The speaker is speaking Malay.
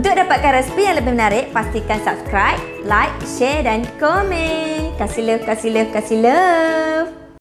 Untuk dapatkan resipi yang lebih menarik, pastikan subscribe, like, share dan komen. Kasih love, kasih love, kasih love.